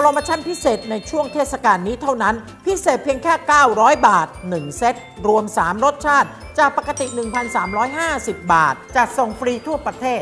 รโมชั่นพิเศษในช่วงเทศกาลนี้เท่านั้นพิเศษเพียงแค่900 บาท1เซตรวม3รสชาติจากปกติ 1,350 บาทจัดส่งฟรีทั่วประเทศ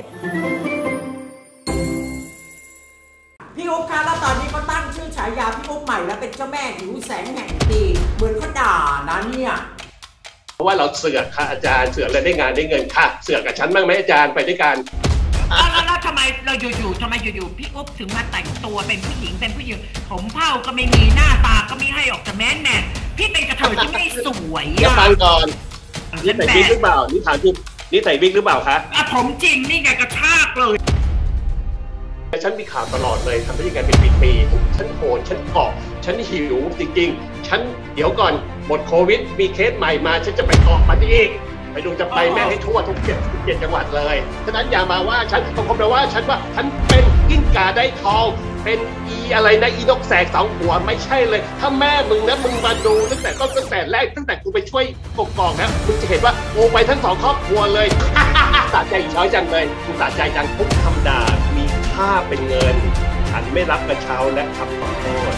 พี่อุ๊บคะแล้วตอนนี้เขาตั้งชื่อฉายาพี่อุ๊บใหม่แล้วเป็นเจ้าแม่หิวแสงแห่งปีเหมือนเขาด่านะเนี่ยเพราะว่าเราเสือกค่ะอาจารย์เสือกเลยได้งานได้เงินค่ะเสือกกับฉันบ้างไหมอาจารย์ไปด้วยกันแล้วทำไมเราอยู่ๆทำไมอยู่ๆพี่อุ๊บถึงมาแต่งตัวเป็นผู้หญิงผมเผ้าก็ไม่มีหน้าตาก็ไม่ให้ออกจากแมนพี่เป็นกระเทยที่ไม่สวยอย่าฟังก่อนนี่ใส่วิกหรือเปล่านี่ถามจริงนี่ใส่วิกหรือเปล่าคะผมจริงนี่ไงกระชากเลยฉันมีข่าวตลอดเลยทำได้ยังไงเป็นปีๆฉันโหดฉันเกาะฉันหิวจริงๆฉันเดี๋ยวก่อนหมดโควิดมีเคสใหม่มาฉันจะไปเกาะมันอีกไปดูจะไปแม่ให้ทั่วทุก7จังหวัดเลยฉะนั้นอย่ามาว่าฉันต้องคำนว่าฉันเป็นกิ้งก่าได้ทองเป็นอะไรนะนกแสกสองหัวไม่ใช่เลยถ้าแม่มึงนะมึงมาดูตั้งแต่แรกตั้งแต่กูไปช่วยกองนะมึงจะเห็นว่าโอ้ไปทั้ง2ครอบครัวเลยสะใจช้อยจังเลยกูสะใจจังทุกคำด่ามีค่าเป็นเงินฉันไม่รับกระเช้าและคำขอโทษ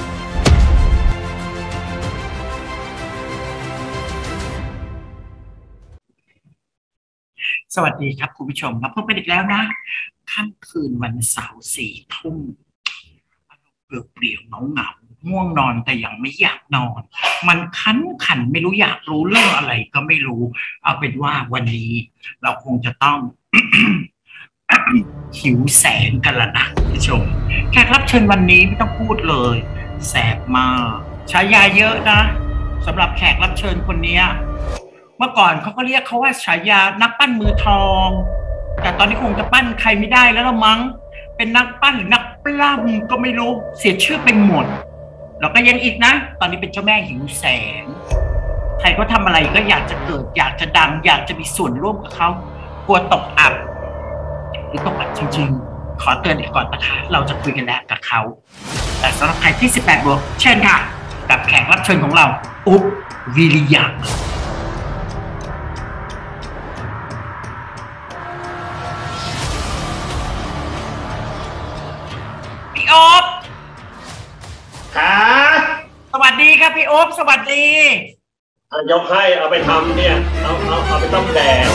สวัสดีครับคุณผู้ชมมาพบกันอีกแล้วนะค่ำคืนวันเสาร์4 ทุ่มเปลี่ยวเหงาง่วงนอนแต่ยังไม่อยากนอนมันคันไม่รู้อยากรู้เรื่องอะไรก็ไม่รู้เอาเป็นว่าวันนี้เราคงจะต้อง หิวแสงกันละนะคุณผู้ชมแขกรับเชิญวันนี้ไม่ต้องพูดเลยแสบมากฉายาเยอะนะสำหรับแขกรับเชิญคนนี้เมื่อก่อนเขาก็เรียกเขาว่าฉายานักปั้นมือทองแต่ตอนนี้คงจะปั้นใครไม่ได้แล้วละมั้งเป็นนักปั้นหรือนักปล้ำก็ไม่รู้เสียชื่อไปหมดแล้วก็ยังอีกนะตอนนี้เป็นเจ้าแม่หิวแสงใครก็ทำอะไรก็อยากจะเกิดอยากจะดังอยากจะมีส่วนร่วมกับเขากลัวตกอับหรือตกอับจริงๆขอเตือนก่อนนะคะเราจะคุยกันแล้วกับเขาแต่สำหรับใครที่18 บวกเชิญค่ะกับแขกรับเชิญของเราอุ๊บวิริยะพี่โอ๊บสวัสดีครับพี่โอ๊บสวัสดียกให้เอาไปทำเนี่ยเอาไปต้มแดง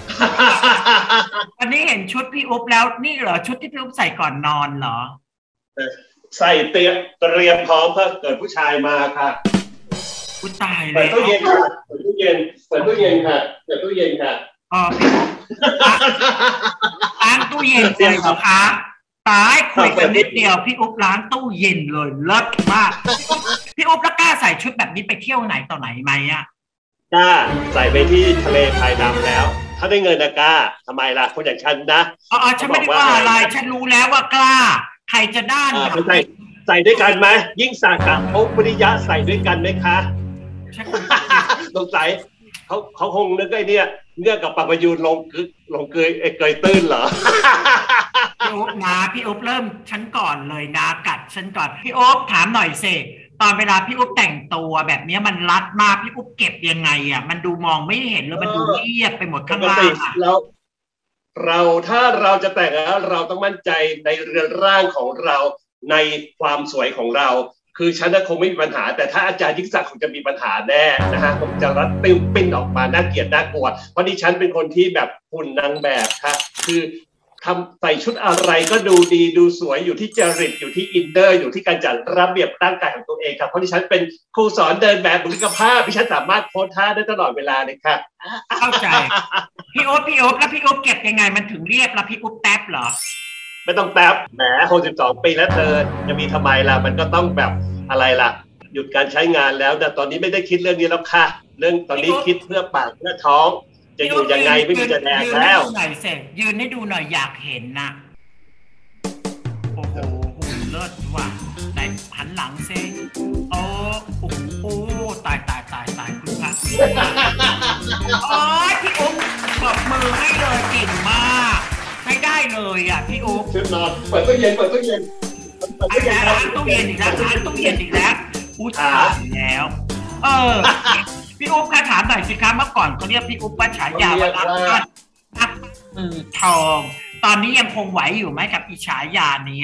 วันนี้เห็นชุดพี่อุ๊บแล้วนี่เหรอชุดที่พี่อุ๊บใส่ก่อนนอนเหรอใส่เตรียมพร้อมเพื่อเกิดผู้ชายมาค่ะผู้ตายเลยเปิดตู้เย็นค่ะเปิดตู้เย็นค่ะเปิดตู้เย็นค่ะอ๋อพี่อุ๊บล้างตู้เย็นเลยเหรอคะตายคุยกันนิดเดียวพี่อุ๊บล้างตู้เย็นเลยเลิศมากพี่อุ๊บแล้วกล้าใส่ชุดแบบนี้ไปเที่ยวไหนต่อไหนไหมอ่ะกล้าใส่ไปที่ทะเลไทยดำแล้วถ้าได้เงินนะกล้าทำไมล่ะคนอย่างฉันนะฉันไม่ได้ว่าอะไรฉันรู้แล้วว่ากล้าใครจะด้านใส่ด้วยกันไหมยิ่งสั่งกับอุ๊บวิริยะใส่ด้วยกันไหมคะสงสัยเขาคงนึกไอ้เนี่ยเงื่อนกับปะประยูนลงเกยตื้นเหรอพี่อุ๊บนะพี่อุ๊บเริ่มฉันก่อนเลยนะกัดฉันก่อนพี่อุ๊บถามหน่อยสิตอนเวลาพี่อุ๊บแต่งตัวแบบนี้มันรัดมากพี่อุ๊บเก็บยังไงอ่ะมันดูมองไม่เห็นเลยมันดูเรียบไปหมดข้างล่างเราถ้าเราจะแต่งแล้วเราต้องมั่นใจในเรือนร่างของเราในความสวยของเราคือฉันคงไม่มีปัญหาแต่ถ้าอาจารย์ยิ่งศักดิ์คงจะมีปัญหาแน่นะฮะผมจะรัดปิ้นออกมาน่าเกลียดน่ากลัวเพราะดิฉันเป็นคนที่แบบหุ่นนางแบบค่ะคือทำใส่ชุดอะไรก็ดูดีดูสวยอยู่ที่จริตอยู่ที่อินเนอร์อยู่ที่การจัดระเบียบร่างกายของตัวเองครับเพราะดิฉันเป็นครูสอนเดินแบบบุคลิกภาพดิฉันสามารถโพสท่าได้ตลอดเวลาเลยค่ะเข้าใจพี่อุ๊บแล้วพี่อุ๊บเก็บยังไงมันถึงเรียบแล้วพี่อุ๊บแท็บเหรอไม่ต้องแท็บแหม62 ปีแล้วเธอจะมีทำไมล่ะมันก็ต้องแบบอะไรล่ะหยุดการใช้งานแล้วแต่ตอนนี้ไม่ได้คิดเรื่องนี้แล้วค่ะเรื่องตอนนี้คิดเพื่อปากเพื่อท้องจะอยู่ยังไงไม่มีจะแดกแล้วยืนให้ดูหน่อยอยากเห็นนะโอ้โหหุ่นเลิศว่ะไหนหันหลังซิโอ้โหตายคุณพระโอ้ยพี่อุ๊บปรบมือให้เลยเก่งมากใช้ได้เลยอ่ะพี่อุ๊บชุดนอนเปิดตู้เย็นล้างตู้เย็นอีกแล้วอุ้ยตายแล้วพี่อุ๊บค่ะถามหน่อยสิคะเมื่อก่อนเขาเรียกพี่อุ๊บว่าฉายาว่านักมือทองตอนนี้ยังคงไหวอยู่ไหมกับอีฉายานี้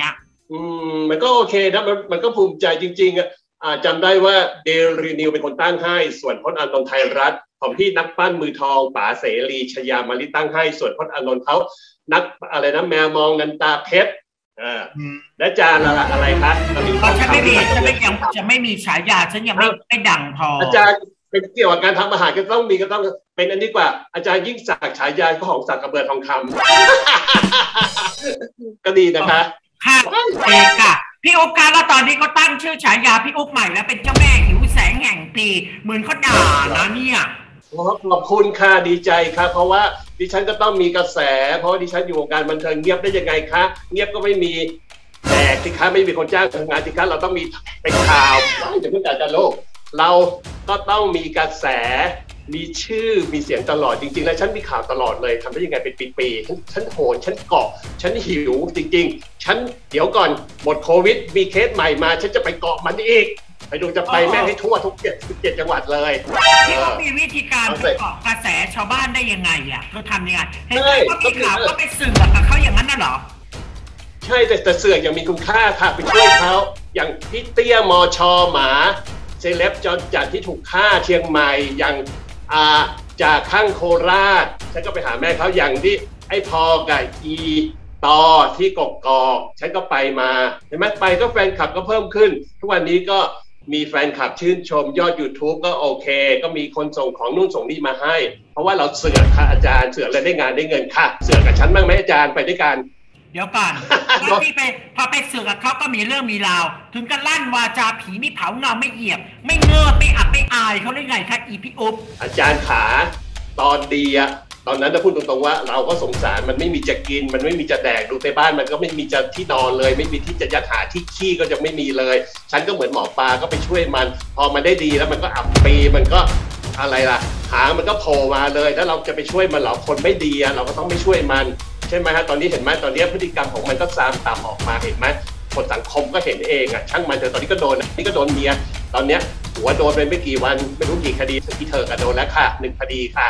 มันก็โอเคนะมันก็ภูมิใจจริงๆอ่ะจำได้ว่าเดลีนิวเป็นคนตั้งให้ส่วนพจน์อานนท์ไทยรัฐของพี่นักปั้นมือทองป๋าเสรีชยามาลิตั้งให้ส่วนพจน์อานนท์เขานักอะไรนะแมวมองนันตาเพชรและจานอะไรครับฉันไม่มีจะไม่มีฉายาฉันยังไม่ดังพออาจารย์เป็นเกี่ยวกับการทำอาหารก็ต้องเป็นอันนี้กว่าอาจารย์ยิ่งศักดิ์ฉายาของศักดิ์กระเบือทองคำก็ดีนะคะค่ะเอกะพี่อุ๊บการแล้วตอนนี้ก็ตั้งชื่อฉายาพี่อุ๊บใหม่แล้วเป็นเจ้าแม่หิวแสงแห่งปีเหมือนเขาด่านะเนี่ยขอบคุณค่ะดีใจค่ะเพราะว่าดิฉันก็ต้องมีกระแสเพราะดิฉันอยู่วงการบันเทิงเงียบได้ยังไงคะเงียบก็ไม่มีแตกสิคะไม่มีคนจ้างทำงานสิคะเราต้องมีเป็นข่าวอย่าเพิ่งจ่ายโลกเราก็ต้องมีกระแสมีชื่อมีเสียงตลอดจริงๆแล้วฉันมีข่าวตลอดเลยทำได้ยังไงเป็นปีๆฉันโหนฉันเกาะฉันหิวจริงๆฉันเดี๋ยวก่อนหมดโควิดมีเคสใหม่มาฉันจะไปเกาะมันอีกไปดูจะไปแม่งให้ทั่วทุก7จังหวัดเลยพี่ก็มีวิธีการเกาะกระแสชาวบ้านได้ยังไงอ่ะเขาทำยังไงเห็นไหมว่ามีข่าวก็ไปสื่อกับเขาอย่างนั้นน่ะหรอใช่แต่เสื่อยังมีคุณค่าค่ะไปช่วยเขาอย่างพี่เตี้ยมชหมาเซเลบจอนจัดที่ถูกฆ่าเชียงใหม่อย่างจากข้างโคราชฉันก็ไปหาแม่เขาอย่างที่ไอ้พอกับอีตอที่กกอกฉันก็ไปมาเห็นไหมไปก็แฟนคลับก็เพิ่มขึ้นทุกวันนี้ก็มีแฟนคลับชื่นชมยอด YouTube ก็โอเคก็มีคนส่งของนู่นส่งนี่มาให้เพราะว่าเราเสือกค่ะอาจารย์เสือกเลยได้งานได้เงินค่ะเสือกกับฉันบ้างไหมอาจารย์ไปด้วยกันเดี๋ยวก่อนแล้วพี่ไปพอไปเสือกกับเขาก็มีเรื่องมีราวถึงกันลั่นวาจาผีไม่เผาเงาไม่เหยียบไม่เงือบไม่อับไม่อายเขาได้ไงคะอีพี่อุ๊บอาจารย์ขาตอนดีอะตอนนั้นถ้าพูดตรงๆว่าเราก็สงสารมันไม่มีจะกินมันไม่มีจะแดกดูในบ้านมันก็ไม่มีจะที่นอนเลยไม่มีที่จะยัดหาที่ขี้ก็จะไม่มีเลยฉันก็เหมือนหมอปลาก็ไปช่วยมันพอมันได้ดีแล้วมันก็อับปีมันก็อะไรล่ะหางมันก็โผล่มาเลยแล้วเราจะไปช่วยมันหรอคนไม่ดีเราก็ต้องไม่ช่วยมันใช่ไหมฮะตอนนี้เห็นไหมตอนนี้พฤติกรรมของมันก็ซามต่ำออกมาเห็นไหมคนสังคมก็เห็นเองอ่ะช่างมันเถอะตอนนี้ก็โดนนี่ก็โดนเมียตอนเนี้ยหัวโดนไปไม่กี่วันไม่รู้กี่คดีที่เธอก็โดนแล้วค่ะ1 คดีค่ะ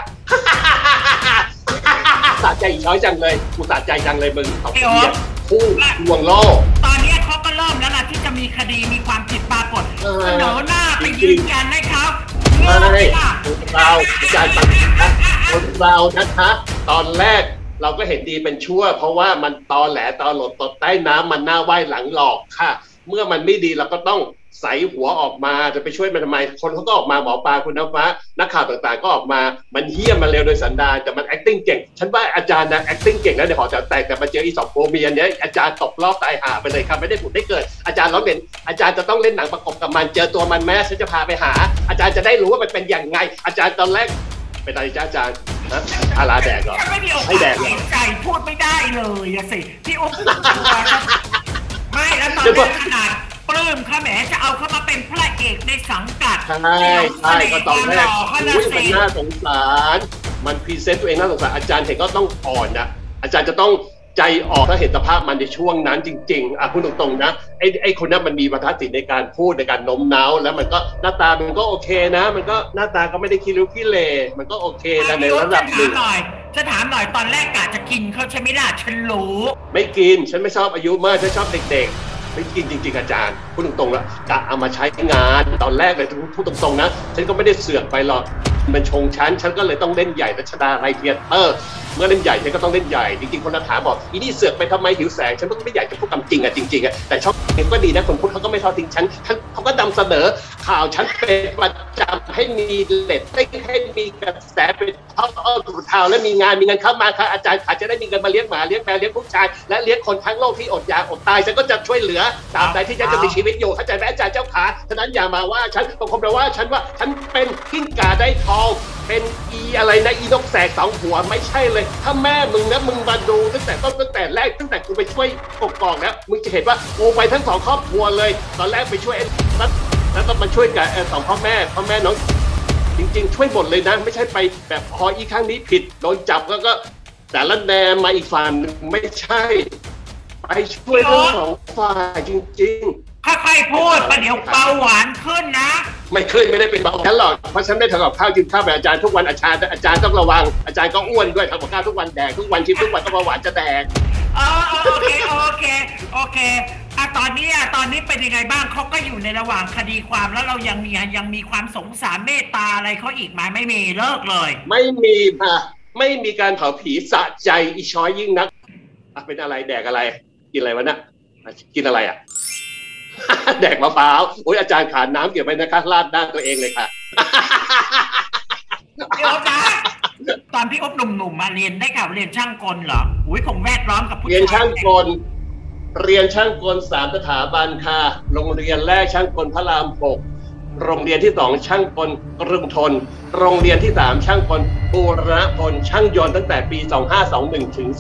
สะใจช้อยจังเลยกูสะใจจังเลยมึงตบเมียคู่ทวงโลกตอนนี้เขาก็เริ่มแล้วล่ะที่จะมีคดีมีความผิดปรากฏเสนอหน้าไปยืนยันให้เขาเราอาจารย์คนเรานะคะตอนแรกเราก็เห็นดีเป็นชั่วเพราะว่ามันตอแหลตอหลดตดใต้น้ำมันหน้าไหว้หลังหลอกค่ะเมื่อมันไม่ดีเราก็ต้องใส่หัวออกมาจะไปช่วยมันทำไมคนเขาก็ออกมาหมอปลาคุณน้ำฟ้านักข่าวต่างๆก็ออกมามันเหี้ยมมาเร็วโดยสันดานแต่มัน acting เก่งฉันว่าอาจารย์นะ acting เก่งนะเดี๋ยวขอแต่มาเจออี2 โฟเมียเนี้ยอาจารย์ตกรอบตายห่าไปเลยครับไม่ได้ผุดได้เกิดอาจารย์ร้องเด่นอาจารย์จะต้องเล่นหนังประกบกับมันเจอตัวมันแม้ฉันจะพาไปหาอาจารย์จะได้รู้ว่ามันเป็นอย่างไงอาจารย์ตอนแรกเป็นอะไรจ้าอาจารย์นะอาลาแดกเหรอให้แดกเหรอใจพูดไม่ได้เลยอะสิพี่อุ๊บไม่แล้วตอนนี้ขนาดปลื้มข้าแหมจะเอาเข้ามาเป็นพระเอกในสังกัดใช่ก็ตอนแรกมันน่าสงสารมันพรีเซนต์ตัวเองน่าสงสารอาจารย์เห็นก็ต้องอ่อนนะอาจารย์จะต้องใจออกถ้าเห็นสภาพมันในช่วงนั้นจริงๆพูดตรงๆนะไอ้คนนั้นมันมีวาทศิลป์ในการพูดในการโน้มน้าวแล้วมันก็หน้าตามันก็โอเคนะมันก็หน้าตาก็ไม่ได้ขี้ริ้วขี้เหร่มันก็โอเคนะในระดับหนึ่งจะถามหน่อยตอนแรกกะจะกินเขาใช่ไหมล่ะฉันรู้ไม่กินฉันไม่ชอบอายุมากฉันชอบเด็กๆไม่กินจริงๆอาจารย์พูดตรงๆแล้วกะเอามาใช้งานตอนแรกเลยพูดตรงๆนะฉันก็ไม่ได้เสือกไปหรอกมันชงฉันก็เลยต้องเล่นใหญ่รัชดาไรเทียเตอร์เมื่อเล่นใหญ่ฉันก็ต้องเล่นใหญ่จริงๆคนถามบอกอีนี่เสือกไปทำไมหิวแสงฉันก็ไม่อยากจะพูดคำจริงจริงๆแต่ชอบเองก็ดีนะคนพูดเขาก็ไม่ทอดทิ้งฉันเขาก็นำเสนอข่าวฉันเป็นประจำให้มีเลตติ้งให้มีกระแสเป็นท่อข่าวและมีเงินเข้ามาค่ะอาจารย์อาจจะได้มีเงินมาเลี้ยงหมาเลี้ยงแมวเลี้ยงผู้ชายและเลี้ยงคนทั้งโลกที่อดอยากอดตายฉันก็จะช่วยเหลือตามใดที่ฉันจะมีชีวิตอยู่เข้าใจไหมอาจารย์เจ้าขาฉะนั้นอย่ามาว่าฉันบางคนแปลว่าฉันเป็นกิ้งก่าได้ทองเป็นอะไรนะนกแสก2 หัวไม่ใช่เลยถ้าแม่มึงนะมึงมาดูตั้งแต่ต้นตั้งแต่แรกตั้งแต่กูไปช่วยกกอกแล้วมึงจะเห็นว่ากูไปทั้ง2 ครอบครัวเลยตอนแรกไปช่วยแล้วก็มาช่วยกับ2 พ่อแม่น้องจริงๆช่วยหมดเลยนะไม่ใช่ไปแบบพออีครั้งนี้ผิดโดนจับก็แต่ละแนมมาอีกฝ่ายไม่ใช่ไปช่วยทั้ง2 ฝ่ายจริงๆถ้าใครพูดประเดี๋ยวเบาหวานขึ้นนะไม่ขึ้นไม่ได้เป็นเบาหวานหรอกเพราะฉันได้ทำกับข้าวกินข้าวแบบอาจารย์ทุกวันอาจารย์ต้องระวังอาจารย์ก็อ้วนด้วยทำกับข้าวทุกวันแดกทุกวันชิมทุกวันก็เบาหวานจะแดกโอเคตอนนี้เป็นยังไงบ้างเขาก็อยู่ในระหว่างคดีความแล้วเรายังมีความสงสารเมตตาอะไรเขาอีกไหมไม่มีเลิกเลยไม่มีค่ะไม่มีการเผาผีสะใจอีช้อยยิ่งนักเป็นอะไรแดกอะไรกินอะไรวะน่ะกินอะไรอ่ะ แดกมะพร้าวโอ้ยอาจารย์ขานน้ำเก็บไว้นะคะราดหน้าตัวเองเลยค่ะพี่อ๊บนะตอนพี่อ๊บหนุ่มๆมาเรียนได้ข่าวเรียนช่างกลเหรออุ้ยคงแวดล้อมกับผู้ชายเรียนช่างกล 3 สถาบันค่ะโรงเรียนแรกช่างกลพระราม 6โรงเรียนที่2ช่างกลกรุงธนโรงเรียนที่3ช่างกลบูรณพลช่างยนต์ตั้งแต่ปี2521ถึง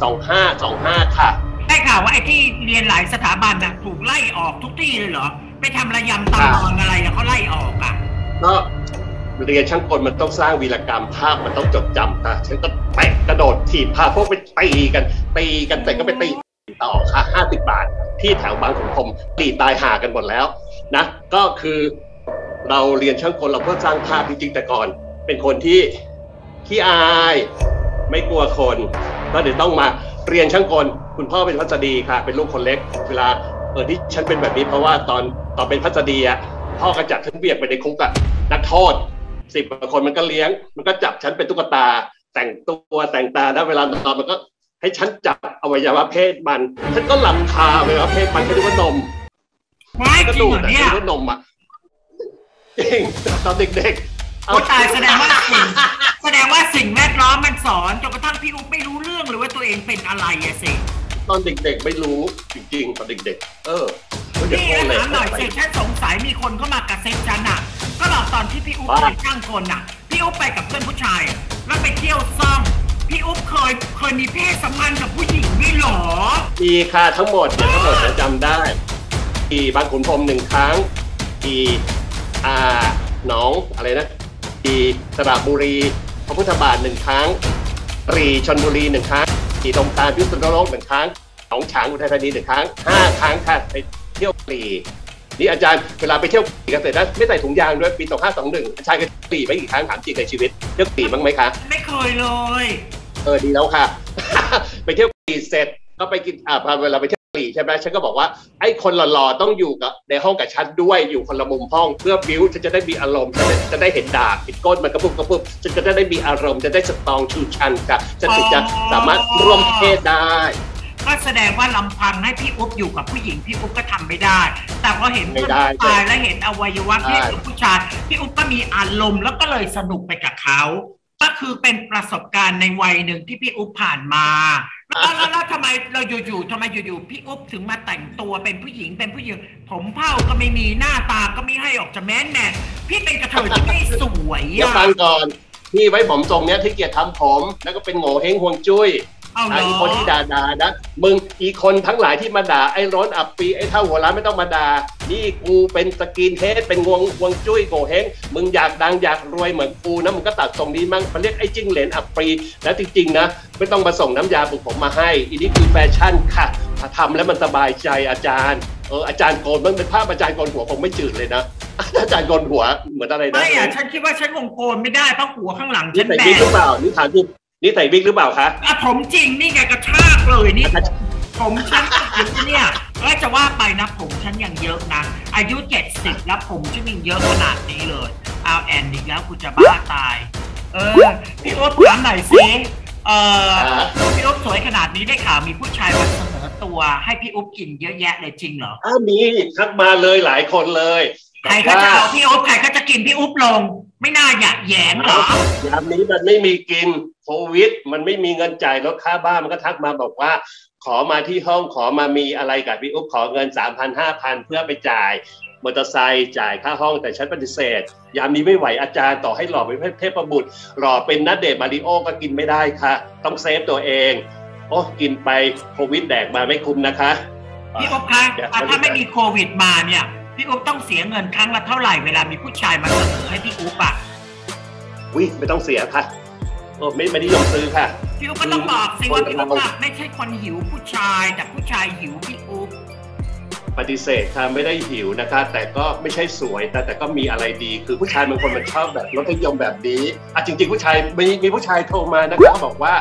2525ค่ะได้ข่าวว่าไอ้ที่เรียนหลายสถาบันน่ะถูกไล่ออกทุกที่เลยเหรอไปทำระยำตำนองอะไรเขาไล่ออกอ่ะก็เรียนช่างกลมันต้องสร้างวีรกรรมภาพมันต้องจดจำค่ะฉันก็เตะกระโดดถีบพาพวกไปตีกันแต่ก็ไปตีต่อค่ะ50 บาทที่แถวบางขุนพรหมตีตายห่ากันหมดแล้วนะก็คือเราเรียนช่างกลเราเพื่อสร้างภาพจริงๆแต่ก่อนเป็นคนที่ขี้อายไม่กลัวคนก็เดี๋ยวต้องมาเรียนช่างกลคุณพ่อเป็นพัสดีค่ะเป็นลูกคนเล็กเวลาที่ฉันเป็นแบบนี้เพราะว่าตอนเป็นพัสดีอ่ะพ่อก็จับฉันเบียกไปในคุกอ่ะนักโทษ10 กว่าคนมันก็เลี้ยงมันก็จับฉันเป็นตุ๊กตาแต่งตัวแต่งตาแล้วเวลานอนมันก็ให้ฉันจับอวัยวะเพศมันฉันก็หลับคาอวัยวะเพศมันแค่ดูว่านมไม่จริงเหรอเนี่ยนมอ่ะจริงตอนเด็กๆเอาตายแสดงว่าสิ่งแวดล้อมมันสอนจนกระทั่งพี่อุ๊บไม่รู้เรื่องหรือว่าตัวเองเป็นอะไรอะสิตอนเด็กๆไม่รู้จริงๆตอนเด็กๆนี่ถามหน่อยสิฉันสงสัยมีคนเข้ามากระซิบฉันอ่ะก็หลอกตอนที่พี่อุ๊บเป็นช่างกลน่ะพี่อุ๊บไปกับเพื่อนผู้ชายแล้วไปเที่ยวซ่องพี่อุ๊บเคยมีเพศสัมพันธ์กับผู้หญิงไม่หรอมีค่ะทั้งหมดจะจำได้ที่บางขุนพรหม1 ครั้งที่หนองอะไรนะที่สระบุรีพระพุทธบาท1 ครั้งตรีชลบุรี1 ครั้งที่ตรงตาลพิษณุโลก1 ครั้งหนองฉางอุทัยธานี1 ครั้ง5 ครั้งค่ะไปเที่ยวปรีนี่อาจารย์เวลาไปเที่ยวปรีกันเสร็จแล้วไม่ใส่ถุงยางด้วยปี2521อาจารย์เคยปรีไปกี่ครั้งถามจริงในชีวิตเที่ยวปรีบ้างไหมคะไม่เคยเลยดีแล้วค่ะ ไปเที่ยวปรีเสร็จก็ไปกินเวลาไปเที่ยวปรีใช่ไหมฉันก็บอกว่าไอ้คนหล่อๆต้องอยู่กับในห้องกับฉันด้วยอยู่คนละมุมห้องเพื่อบิ้วฉันจะได้มีอารมณ์จะได้เห็นดาบปิดก้นมันกระปุบฉันจะได้มีอารมณ์จะได้สตองชูชันค่ะฉันถึงจะสามารถร่วมเพศได้ก็แสดงว่าลำพังให้พี่อุ๊บอยู่กับผู้หญิงพี่อุ๊บก็ทำไม่ได้แต่พอเห็นผู้ชายและเห็นอวัยวะเพศของผู้ชายพี่อุ๊บก็มีอารมณ์แล้วก็เลยสนุกไปกับเขาก็คือเป็นประสบการณ์ในวัยหนึ่งที่พี่อุ๊บผ่านมาแล้วทำไมเราอยู่พี่อุ๊บถึงมาแต่งตัวเป็นผู้หญิงผมเผ้าก็ไม่มีหน้าตาก็ไม่ให้ออกจะแมนพี่เป็นกระเทยที่ไม่สวยอ่ะฟังก่อนพี่ไว้ผมทรงเนี้ยที่เกียรติทำผมแล้วก็เป็นโง่เฮงห่วงจุ้ยอีคนที่ด่านะมึงอีคนทั้งหลายที่มาด่าไอ้ร้อนอับปีไอ้เท่าหัวล้านไม่ต้องมาด่านี่กูเป็นสกินเฮดเป็นห่วงจุ้ยโง่เฮงมึงอยากดังอยากรวยเหมือนกูนะมึงก็ตัดทรงนี้มั่งมันเรียกไอ้จิ้งเหลนอับปีแล้วจริงๆนะไม่ต้องมาส่งน้ำยาปลุกผมมาให้อีนี่คือแฟชั่นค่ะทำแล้วมันสบายใจอาจารย์อาจารย์โกนมันเป็นภาพอาจารย์โกนหัวคงไม่จืดเลยนะอาจารย์โกนหัวเหมือนอะไรนะไม่อ่ะฉันคิดว่าฉันคงโกนไม่ได้เพราะหัวข้างหลังฉันแบนหรือเปล่านี่ถามจริงนี่ใส่วิกหรือเปล่าคะผมจริงนี่ไงกระชากเลยนี่ผมฉันเนี่ยแล้วจะว่าไปนะผมฉันยังเยอะนะอายุ70แล้วผมฉันยังเยอะขนาดนี้เลยเอาแอนอีกแล้วกูจะบ้าตายพี่อุ๊บถามหน่อยสิพี่อุ๊บสวยขนาดนี้ได้ข่าวมีผู้ชายมาเสนอตัวให้พี่อุ๊บกินเยอะแยะเลยจริงเหรอมีทักมาเลยหลายคนเลยใครก็จะเอาพี่อุ๊บใครก็จะกินพี่อุ๊บลงไม่น่าอยากแย่งหรอยามนี้มันไม่มีกินโควิดมันไม่มีเงินจ่ายลดค่าบ้านมันก็ทักมาบอกว่าขอมาที่ห้องขอมามีอะไรกับพี่อุ๊บขอเงิน 3,000-5,000 เพื่อไปจ่ายมอเตอร์ไซค์จ่ายค่าห้องแต่ฉันปฏิเสธยามนี้ไม่ไหวอาจารย์ต่อให้หล่อเป็นเทพบุตรหล่อเป็นณเดชน์มาริโอก็กินไม่ได้ค่ะต้องเซฟตัวเองกินไปโควิดแดกมาไม่คุ้มนะคะพี่อุ๊บคะถ้าไม่มีโควิดมาเนี่ยพี่อุ๊บต้องเสียเงินครั้งละเท่าไหร่เวลามีผู้ชายมาเสนอให้พี่อุ๊บไม่ต้องเสียค่ะไม่นิยมซื้อค่ะพี่อุ๊บก็ต้องบอกสิว่าพี่อุ๊บไม่ใช่คนหิวผู้ชายแต่ผู้ชายหิวพี่อุ๊บปฏิเสธค่ะไม่ได้หิวนะคะแต่ก็ไม่ใช่สวยแต่ก็มีอะไรดีคือผู้ชายบางคนมันชอบแบบรสนิยมแบบนี้จริงๆผู้ชายมีผู้ชายโทรมานะคะบอกว่า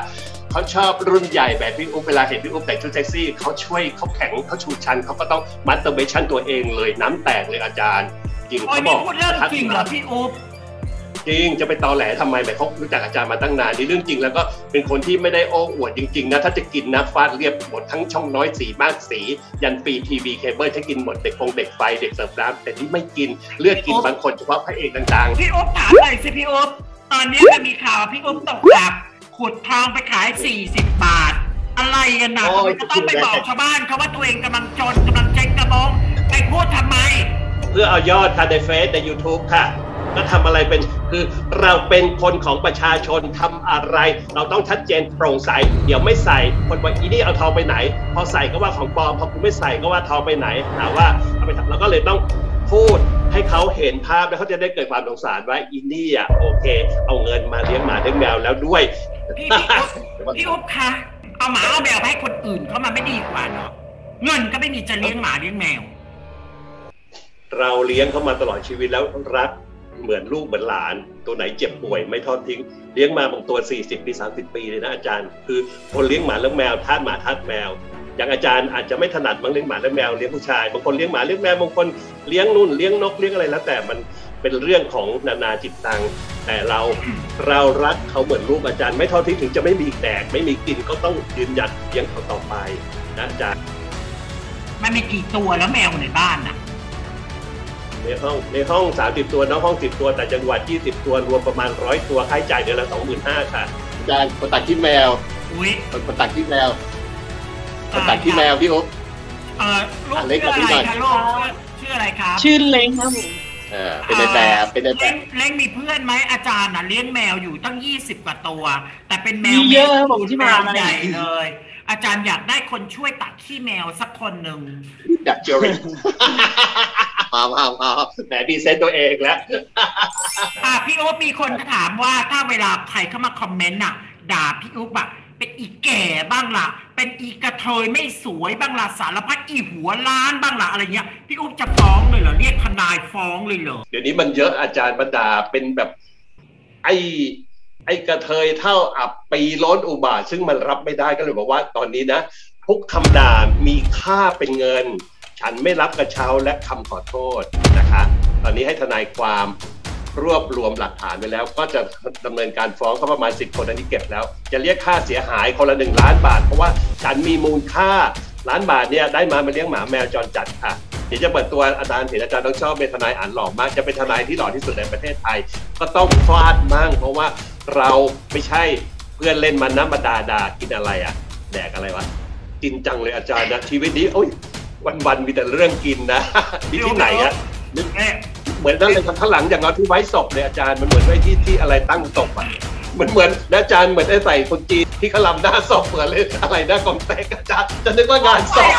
เขาชอบรุ่นใหญ่แบบพี่อุ๊บเวลาเห็นพี่อุ๊บแต่งชุดเซ็กซี่เขาช่วยเขาแข็งเขาชูชันเขาก็ต้องมัดเตอร์เบชั่นตัวเองเลยน้ำแตกเลยอาจารย์จริงเขาบอกพูดเรื่องจริงเหรอพี่อุ๊บจริงจะไปตอแหลทำไมแบบเขารู้จักอาจารย์มาตั้งนานนี่เรื่องจริงแล้วก็เป็นคนที่ไม่ได้โอ้อวดจริงๆนะถ้าจะกินนะฟาดเรียบหมดทั้งช่องน้อยสีมากสียันฟรีทีวีเคเบิลถ้ากินหมดเด็กไฟเด็กเสิร์ฟน้ำแต่ที่ไม่กินเลือกกินบางคนเฉพาะพระเอกดังๆพี่อุ๊บถามหน่อยสิพี่อุ๊บตอนนี้มันมีข่าวพี่อุ๊บตกอับขุดทองไปขาย40 บาทอะไรกันนะจะต้องไปบอกชาวบ้านเขาว่าตัวเองกำลังจนกำลังเจ๊งกระบงไปพูดทำไมเพื่อเอายอดค่ะในเฟซใน YouTube ค่ะก็ทำอะไรเป็นคือเราเป็นคนของประชาชนทำอะไรเราต้องชัดเจนโปร่งใสเดี๋ยวไม่ใส่คนบอกอีนี่เอาทองไปไหนพอใส่ก็ว่าของปลอมพอคุณไม่ใส่ก็ว่าทองไปไหนถามว่าเอาไปทำเราก็เลยต้องพูดให้เขาเห็นภาพแล้วเขาจะได้เกิดความสงสารว่าอีนี่อ่ะโอเคเอาเงินมาเลี้ยงหมาเลี้ยงแมวแล้วด้วยพี่อุ๊บคะเอาหมาเอาแมวให้คนอื่นเขามาไม่ดีกว่าเนาะเงินก็ไม่มีจะเลี้ยงหมาเลี้ยงแมวเราเลี้ยงเขามาตลอดชีวิตแล้วรักเหมือนลูกเหมือนหลานตัวไหนเจ็บป่วยไม่ทอดทิ้งเลี้ยงมาบางตัว40 ปี30 ปีเลยนะอาจารย์คือคนเลี้ยงหมาเลี้ยงแมวทาสหมาทาสแมวอย่างอาจารย์อาจจะไม่ถนัดบางเลี้ยงหมาเลี้ยงแมวเลี้ยงผู้ชายบางคนเลี้ยงหมาเลี้ยงแมวบางคนเลี้ยงนุ่นเลี้ยงนกเลี้ยงอะไรแล้วแต่มันเป็นเรื่องของนานาจิตตังแต่เรารักเขาเหมือนลูกอาจารย์ไม่ทอดทิ้งถึงจะไม่มีแดกไม่มีกินก็ต้องยืนหยัดเลี้ยงเขาต่อไปนะอาจารย์มันมีกี่ตัวแล้วแมวในบ้านน่ะในห้อง30 ตัวนอกห้อง10 ตัวแต่จังหวัด20 ตัวรวมประมาณ100 ตัวค่าใช้จ่ายเดือนละ 25,000 ค่ะอาจารย์คนตัดขี้แมวคนตัดขี้แมวคนตัดขี้แมวพี่อุ๊บลูกชื่ออะไรคะลูกชื่ออะไรครับชื่อเล้งครับผมเป็นในแบบเล้งมีเพื่อนไหมอาจารย์น่ะเลี้ยงแมวอยู่ตั้ง20 กว่าตัวแต่เป็นแมวเยอะผมที่มาใหญ่เลยอาจารย์อยากได้คนช่วยตัดขี้แมวสักคนหนึ่งอยากเจอริมาแหมดีเซนต์ตัวเองแล้วพี่อุ๊บมีคนถามว่าถ้าเวลาใครเข้ามาคอมเมนต์น่ะด่าพี่อุ๊บอะเป็นอีแก่บ้างล่ะเป็นอีกระเทยไม่สวยบ้างล่ะสารพัดอีหัวล้านบ้างล่ะอะไรเงี้ยพี่อุ๊บจะฟ้องเลยเหรอเรียกทนายฟ้องเลยเหรอเดี๋ยวนี้มันเยอะอาจารย์บรรดาเป็นแบบไอ้กระเทยเท่าอับปีล้นอุบาทซึ่งมันรับไม่ได้ก็เลยบอกว่าตอนนี้นะทุกคำด่ามีค่าเป็นเงินฉันไม่รับกระเช้าและคำขอโทษนะคะตอนนี้ให้ทนายความรวบรวมหลักฐานไปแล้วก็จะดำเนินการฟ้องเขาประมาณ10 คนอันนี้เก็บแล้วจะเรียกค่าเสียหายคนละ1 ล้านบาทเพราะว่าฉันมีมูลค่า1 ล้านบาทเนี่ยได้มาเลี้ยงหมาแมวจรจัดค่ะเดี๋ยวจะเปิดตัวอาจารย์เห็นอาจารย์ต้องชอบเป็นทนายอ่านหล่อมากจะเป็นทนายที่หล่อที่สุดในประเทศไทยก็ต้องฟาดมั่งเพราะว่าเราไม่ใช่เพื่อนเล่นมันน้ำมาด่ากินอะไรอ่ะแดกอะไรวะกินจังเลยอาจารย์นะชีวิตนี้โอ้ยวันมีแต่เรื่องกินนะที่ไหนอะนึกเหมือนนั่นเลยข้างหลังอย่างเราที่ไว้ศพเลยอาจารย์มันเหมือนไว้ที่อะไรตั้งศพอ่ะเหมือนอาจารย์เหมือนได้ใส่คนจีนที่เขาลำหน้าศพเหมือนเลยอะไรหน้ากองแตกอาจารย์จะนึกว่างานศพ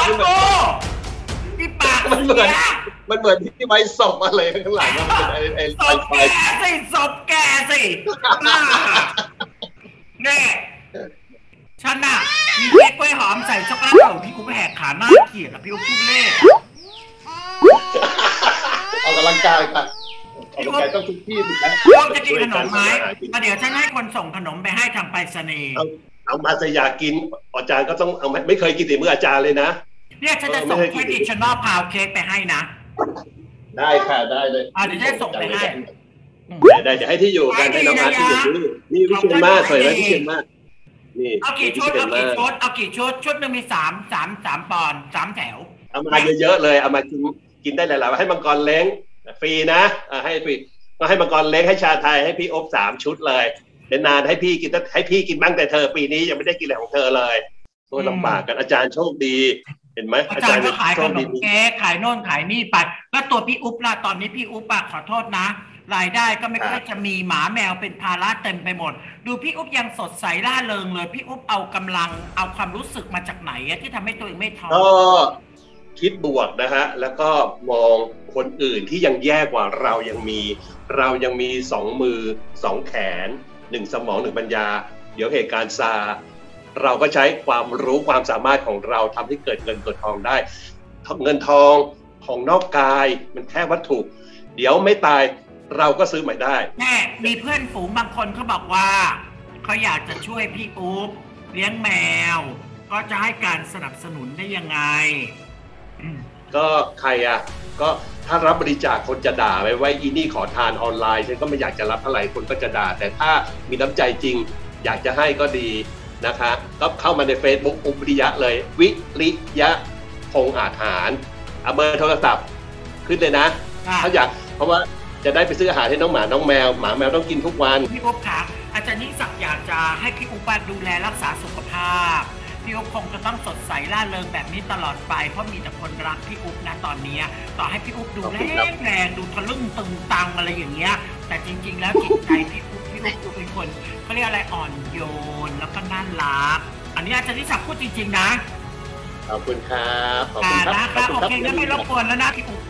ที่ปากมันเหมือนที่ไว้ศพอะไรข้างหลังมันเป็นไฟศพแกสิเนี่ยฉันน่ะมีเค้กกล้วยหอมใส่ช็อกโกแลตของพี่กูไปแหกขาหน้าเกลียดพี่อุ๊บพูดเล่ออกกำลังกายค่ะออกกำลังกายต้องทุกที่ถูกไหมต้องจะกินขนมไหมเดี๋ยวฉันให้คนส่งขนมไปให้ทางไปรษณีย์เอามาจะอยากกินอาจารย์ก็ต้องเอาไม่เคยกินติมืออาจารย์เลยนะเนี่ยฉันจะส่งแค่ดิฉันนอบพาวเค้กไปให้นะได้ค่ะได้เลยเดี๋ยวจะส่งไปให้ได้จะให้ที่อยู่กันให้น้องอาร์ตที่อยู่นี่วิเชียรมากสวยไหมวิเชียรมากนี่เอากี่ชุดชุดนึงมี3 ปอนด์3 แถวเอามาเยอะๆเลยเอามากินได้หลายๆให้มังกรเล้งฟรีนะให้ฟรีก็ให้มังกรเล้งให้ชาไทยให้พี่อบ3 ชุดเลยนานให้พี่กินบ้างแต่เธอปีนี้ยังไม่ได้กินอะไรของเธอเลยตัวลำบากกันอาจารย์โชคดีเห็นไหมอาจารย์ก็ขายขนมเค้กขายโน่นขายนี่ไปแล้วตัวพี่อุ๊บล่ะตอนนี้พี่อุ๊บขอโทษนะรายได้ก็ไม่ค่อยจะมีหมาแมวเป็นภาระเต็มไปหมดดูพี่อุ๊บยังสดใสร่าเริงเลยพี่อุ๊บเอากำลังเอาความรู้สึกมาจากไหนที่ทำให้ตัวเองไม่ท้อก็คิดบวกนะฮะแล้วก็มองคนอื่นที่ยังแย่กว่าเรายังมี2 มือ2 แขน1 สมอง1 ปัญญาเดี๋ยวเหตุการณ์ซาเราก็ใช้ความรู้ความสามารถของเราทำให้เกิดเงินเกิดทองได้เงินทองของนอกกายมันแค่วัตถุเดี๋ยวไม่ตายเราก็ซื้อใหม่ได้แม่มีเพื่อนฝูงบางคนเขาบอกว่าเขาอยากจะช่วยพี่อุ๊บเลี้ยงแมวก็จะให้การสนับสนุนได้ยังไงก็ใครอ่ะก็ถ้ารับบริจาคคนจะด่าไว้อีนี่ขอทานออนไลน์ฉันก็ไม่อยากจะรับเท่าไหร่คนก็จะด่าแต่ถ้ามีน้ำใจจริงอยากจะให้ก็ดีนะคะก็เข้ามาใน Facebook อุ๊บวิริยะเลยวิริยะพงษ์อาจหารเอาเบอร์โทรศัพท์ขึ้นเลยนะถ้าอยากเพราะว่าจะได้ไปซื้ออาหารให้น้องหมาน้องแมวหมาแมวต้องกินทุกวันพี่อุ๊บคะอาจารย์ยิ่งศักดิ์อยากจะให้พี่อุ๊บดูแลรักษาสุขภาพพี่อุ๊บคงจะต้องสดใสร่าเริงแบบนี้ตลอดไปเพราะมีแต่คนรักพี่อุ๊บนะตอนนี้ต่อให้พี่อุ๊บดูแรงดูทะลึ่งตึงตังอะไรอย่างเงี้ยแต่จริงๆแล้วจิตใจพี่อุ๊บดูเป็นคนเขาเรียกอะไรอ่อนโยนแล้วก็น่ารักอันนี้อาจารย์ยิ่งศักดิ์พูดจริงๆนะขอบคุณครับขอบคุณครับโอเคงั้นไม่รบกวนแล้วนะพี่อุ๊บ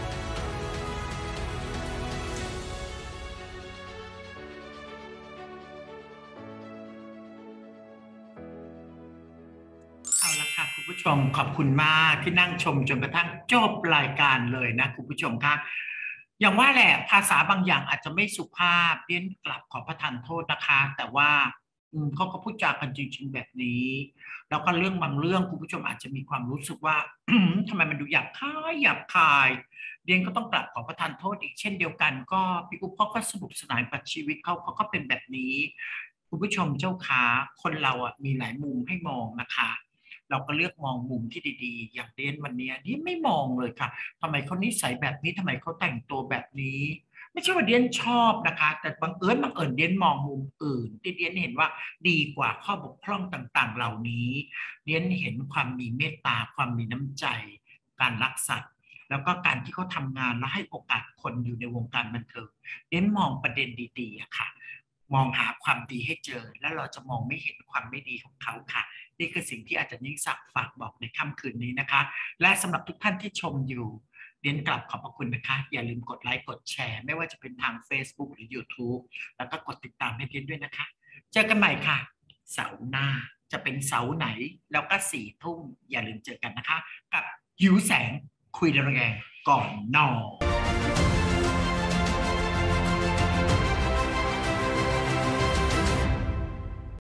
คุณผู้ชมขอบคุณมากที่นั่งชมจนกระทั่งจบรายการเลยนะคุณผู้ชมครับอย่างว่าแหละภาษาบางอย่างอาจจะไม่สุภาพเรียนกลับขอประทานโทษนะคะแต่ว่าเขาก็พูดจากันจริงๆแบบนี้แล้วก็เรื่องบางเรื่องคุณผู้ชมอาจจะมีความรู้สึกว่า ทำไมมันดูหยาบคายเรียนก็ต้องกลับขอประทานโทษอีกเช่นเดียวกันก็พี่อุ๊บเขาก็สนุกสนานกับชีวิตเขาก็เป็นแบบนี้คุณผู้ชมเจ้าขาคนเรามีหลายมุมให้มองนะคะเราก็เลือกมองมุมที่ดีๆอย่างเดนวันนี้นี่ไม่มองเลยค่ะทำไมเขานิสัยแบบนี้ทำไมเขาแต่งตัวแบบนี้ไม่ใช่ว่าเดนชอบนะคะแต่บังเอิญเดนมองมุมอื่นที่เดนเห็นว่าดีกว่าข้อบกพร่องต่างๆเหล่านี้เดนเห็นความมีเมตตาความมีน้ำใจการรักสัตว์แล้วก็การที่เขาทำงานและให้โอกาสคนอยู่ในวงการบันเทิงเดนมองประเด็นดีๆอะค่ะมองหาความดีให้เจอแล้วเราจะมองไม่เห็นความไม่ดีของเขาค่ะนี่คือสิ่งที่อาจารย์ยิ่งศักดิ์ฝากบอกในค่ำคืนนี้นะคะและสำหรับทุกท่านที่ชมอยู่เรียนกลับขอบพระคุณนะคะอย่าลืมกดไลค์กดแชร์ไม่ว่าจะเป็นทาง Facebook หรือ YouTube แล้วก็กดติดตามให้เรียนด้วยนะคะเจอกันใหม่ค่ะเสาร์หน้าจะเป็นเสาร์ไหนแล้วก็4 ทุ่มอย่าลืมเจอกันนะคะกับหิวแสงคุยแรงก่อนนอน